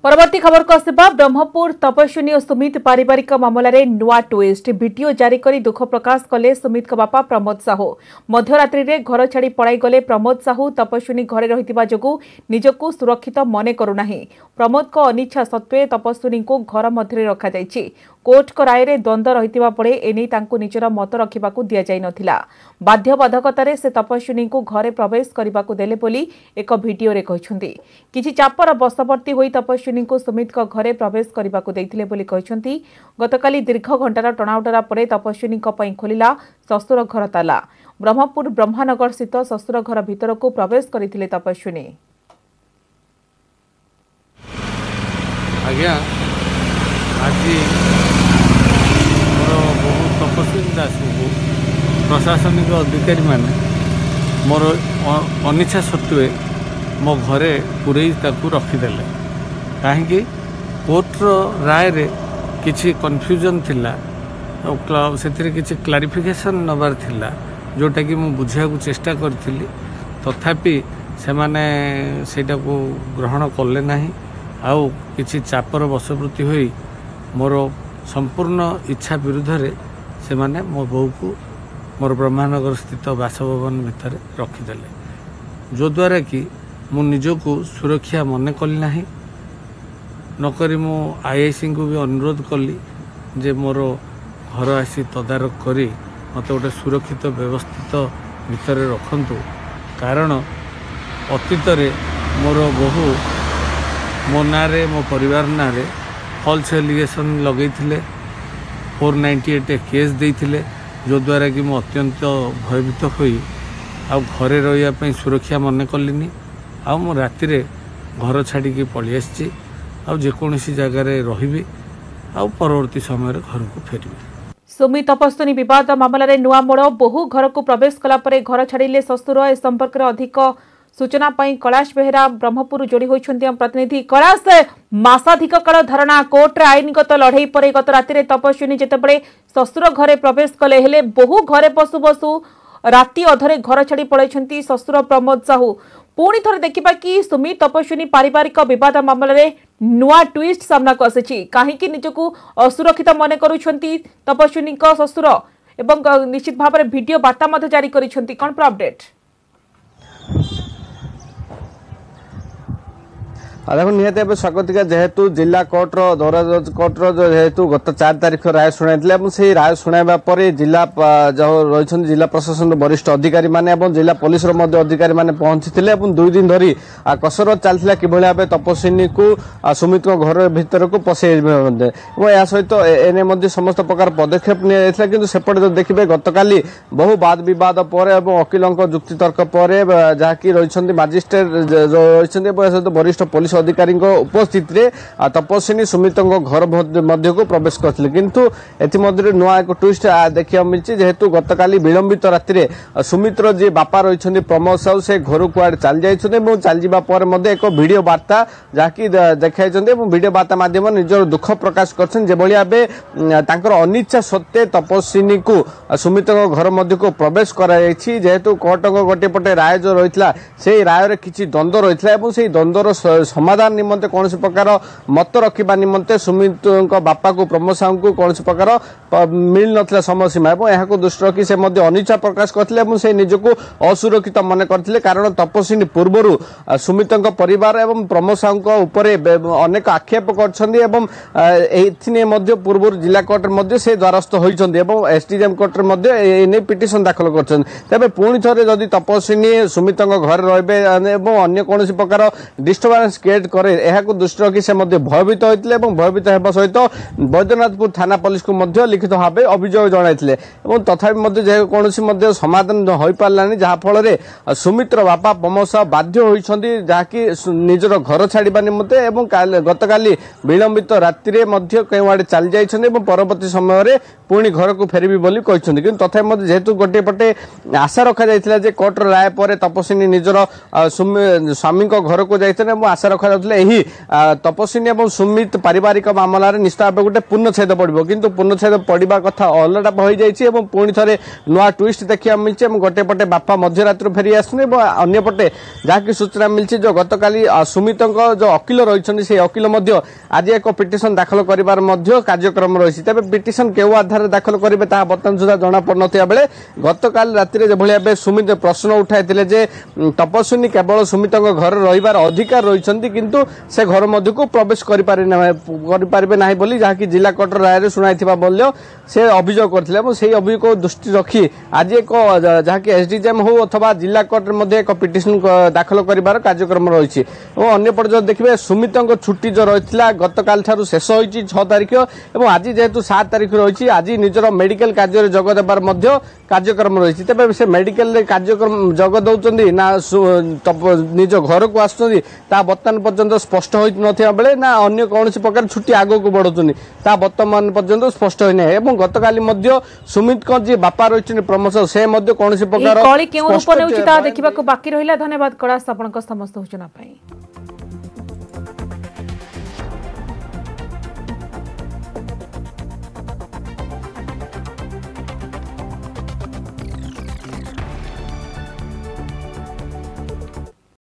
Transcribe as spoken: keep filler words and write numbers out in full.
परवर्ती खबर को आसवा ब्रह्मपुर तपस्विनी और सुमित पारिवारिक मामलें नुआ ट्विस्ट वीडियो जारी कर दुख प्रकाश कले सुमित बापा प्रमोद साहू मध्यरात्रि रे घर छाड़ी पड़ाई गले प्रमोद साहू तपस्विनी घरे रही जो निजक सुरक्षित मन करूना प्रमोद को अनिच्छा सत्वे तपस्विनी को घर मध्य रखा कोर्ट को राय रे द्वंद्व रही पड़े एने निजर मत रखा दि जा बाध्यबाधकतार से तपस्विनी को घरे प्रवेश करने को देले बोली एक वीडियो रे कहते किसी चापर बशवर्ती होई तपस्विनी को सुमित को घरे प्रवेश करने को देथिले बोली कहते गतकाली दीर्घ घंटार टणाउटरा पर तपस्विनी खोलिला शशुर घर ताला ब्रह्मपुर ब्रह्मानगर स्थित शशुर घर भीतर को प्रवेश करथिले तपस्विनी। आज्ञा आज मोर बहुत तपस्विनी दास को प्रशासनिक अधिकारी माने मोर अनिच्छा सत्वे मो घरे पूरे रखीदे कहीं कोर्टर राय रे किसी कन्फ्यूजन थिला से किसी क्लारिफिकेशन नबार थिला जोटा कि मु बुझा को चेष्टा करी तथापि से माने सेटा को ग्रहण कले नहीं आउ किसी चापर बशवर्ती होई मोर संपूर्ण इच्छा विरुद्ध रे से माने मो बो को मोर ब्रह्मानगर स्थित बासभवन भितर रखीदे जो द्वारा कि मु निजको सुरक्षा मन कली नहीं नकरी मु आईआईसी को भी अनुरोध कली जे मोर घर आसी तदारख करी मत गोटे सुरक्षित व्यवस्थित भितर रखंतु कारण अतीत मोर बहु मो ना मो परिवार ना फॉल्स एलिगेशन लगे फोर नाइंटी एट केस देते जो द्वारा कि मु अत्यंत भयभीत होई आ घरे रही सुरक्षा मन कलिनी आ मु राति रे घर छाड़ी पलि आसी आ जेकोसी जगार रही आ परवर्ती समय घर को फेरबी। सुमित तपस्विनी विवाद मामलें नुआ मोड़ बहु घर को प्रवेश कलापर घर छाड़िले शशुर ए संपर्क में अधिक सूचना कैलाश बेहेरा ब्रह्मपुर जोड़ी होती प्रतिनिधि कैलाश मासाधिक काल धारणा कोर्टे आईनगत लड़ई पर गत राति तपस्विनी जितेबाला शशुर घरे प्रवेश कले हेले बहु घरे पशु बसु राति अधरे घर छाड़ी पड़े शशुर प्रमोद साहू पुणी थरे देखा कि सुमित तपस्विनी पारिवारिक विवाद मामलें नुआ ट्विस्ट सामना को आसी कहीं निजक असुरक्षित मन करुछंती तपस्विनी शशुर एवं निश्चित भाव में वीडियो बार्ता जारी करिसेंती कौन पूरा अपडेट देखो निहत स्वागतिका जेहेतु जिला कोर्टर दौरा जज कोर्टर जेहेतु गत चार तारीख राय शुणाई से राय शुणाइबा पर जिला जो रही जिला प्रशासन वरिष्ठ अधिकारी माने जिला पुलिस अधिकारी माने पहुंची दुई दिन धरी कसरत चलता कि भाव तपस्विनी को सुमित घर भीतर को पशे या सहित एने समस्त प्रकार पदक्षेप नि सेपटे देखिए गतकाली बहु वाद बद पर वकिलों जुक्तितर्क पर जहाँकि रही मजिस्ट्रेट रही वरिष्ठ पुलिस अधिकारी उपस्थित रे तपस्विनी सुमित घर मध्य को प्रवेश करते किंतु एमध्य नुआ एक ट्विस्ट देखा मिली जेहेतु गतकाली विलंबित राति सुमित्र जी बापा रही प्रमोद साहू से घर कुआड़े चल जाइए चल जापर एक वीडियो बार्ता जहाँकि देखा वीडियो बार्ता मध्यम निजर दुख प्रकाश कर अनिच्छा सत्वे तपस्विनी को सुमित घर मध्य को प्रवेश कराई जेहेतु कोर्ट गोटे पटे राय जो रही से राय किसी द्वंद्व रही से द्वंद्वर समाधान निमंते कौन प्रकार मत रखा निमंते सुमित बापा को प्रमोद साहू को कौन प्रकार मिल ना समय सीमा और दृष्टि रखी से अनिच्छा प्रकाश करते से निजक असुरक्षित मन करते कारण तपस्विनी पूर्वर सुमित परिवार एवं प्रमोद साहू अनेक आक्षेप कर पूर्व जिला कोर्ट से द्वारस्थ होती एसडीएम कोर्ट में पिटिशन दाखल कर पुणी थे जदि तपस्विनी सुमित घर रे अन्य कौन प्रकार डिस्टर्बांस क्रिएट करे यह दृष्टि रखी से भयभीत होते भयभीत होगा सहित बैद्यनाथपुर थाना पुलिस को लिखित भाव अभियोग जनाइले तथापि कौन समाधान हो पारानी जहाँफल सुमित्र बापा प्रमोद साहू बाध्य होती जहाँकि निजर घर छाड़ा निमंते गतकाली विलंबित राति कई आड़े चल जाइए परवर्ती समय पुणी घर को फेरबी बोली कहते कि तथापि जेहेतु गोटे पटे आशा रखा जाइए कोर्टर राय पर तपस्विनी निजर स्वामी घर को जाइए आशा रखा रखा यही तपस्विनी और सुमित पारिवारिक मामलें निश्चित भाव गोटे पूर्णछेद पड़ो किंतु पूर्णछेद पड़ा कथा अलरेडी हो जाए पुणी थे नुआ ट्विस्ट देखा मिली गोटे पटे बापा मध्यरात्र फेरी आसुनी अंपटे जहाँकि सूचना मिली जो गतकाली सुमित जो वकिल रही से वकिल आज एक पिटिशन दाखल कर कार्यक्रम रही तेज पिटिशन केउ आधार दाखल करेंगे ता बर्तमान सुधा जना पड़ना बेले गतकाल राति जो सुमित प्रश्न उठाई जे तपस्विनी केवल सुमित घर रहीबार अधिकार रही किंतु से घर मध्य को प्रवेश करें ना बोली जहाँकि जिला कोर्ट राय शुणाई से अभियोग करते से अभियोग दृष्टि रखी आज एक जहाँकि एसडीजेएम हो अथवा जिला कोर्ट में एक पिटिशन दाखल कर कार्यक्रम रही अंपटे जो देखिए सुमित छुट्टी जो रही गतकाल ठारू शेष होती छह तारिख और आज जेहेतु सात तारिख रही आज निजर मेडिकल कार्य जग देवार कार्यक्रम रही तेज से मेडिकल कार्यक्रम जग दौरान ना निज घर को आसुँच बर्तमान पर्यंत स्पष्ट हो ना बेले ना अन्य कौन प्रकार छुट्टी आग को बढ़ुनी ता बर्तमान पर्यंत स्पष्ट होना है गतकाली सुमित जी बापा रही प्रमोद से कौन प्रकार देखा बाकी रहा। धन्यवाद कड़ा समस्त सूचना।